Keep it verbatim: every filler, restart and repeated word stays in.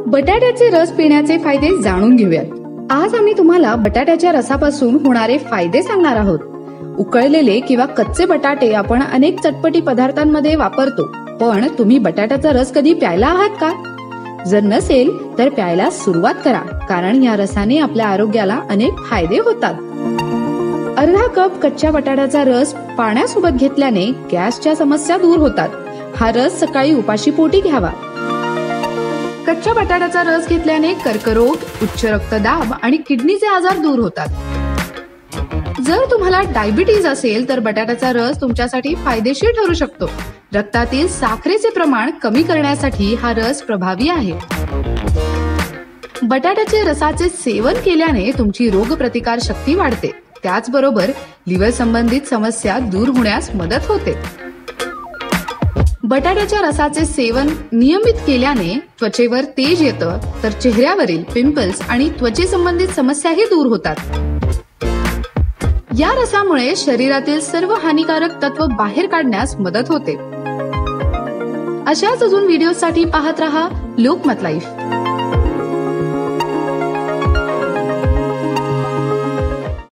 बटाट्याचे रस पिण्याचे फायदे जाणून घेऊयात। आज आम्ही तुम्हाला बटाट्याच्या रसापासून होणारे फायदे सांगणार आहोत। उकळलेले किंवा कच्चे बटाटे आपण अनेक चटपटी पदार्थांमध्ये वापरतो, पण तुम्ही बटाट्याचा रस कधी प्यायला आहात का? जर नसेल तर प्यायला सुरुवात करा, कारण या रसाने आपल्या आरोग्याला अनेक फायदे होतात। अर्धा कप कच्च्या बटाट्याचा रस पाण्यासोबत घेतल्याने गॅसच्या समस्या दूर होतात। हा रस सकाळी उपाशी पोटी घ्यावा। कच्च्या बटाट्याचा रस घेतल्याने कर्करोग, उच्च रक्तदाब आणि किडनीचे आजार दूर होतात। जर तुम्हाला डायबिटीज असेल तर बटाट्याचा रस तुमच्यासाठी फायदेशीर ठरू शकतो। रक्तातील साखरेचे प्रमाण कमी करण्यासाठी हा रस प्रभावी आहे। बटाट्याचे रसाचे सेवन केल्याने तुमची रोगप्रतिकार शक्ती वाढते, त्याचबरोबर लिव्हर संबंधित समस्या दूर होण्यास मदत होते। बटाट्याच्या रसाचे सेवन नियमित केल्याने त्वचेवर तेज येतं, तर चेहऱ्यावरील पिंपल्स आणि त्वचेसंबंधित समस्याही दूर होतात। या रसामुळे शरीरातील सर्व हानिकारक तत्व बाहेर काढण्यास मदत होते। अशाच अजून व्हिडिओसाठी पाहत रहा लोकमत लाईव्ह।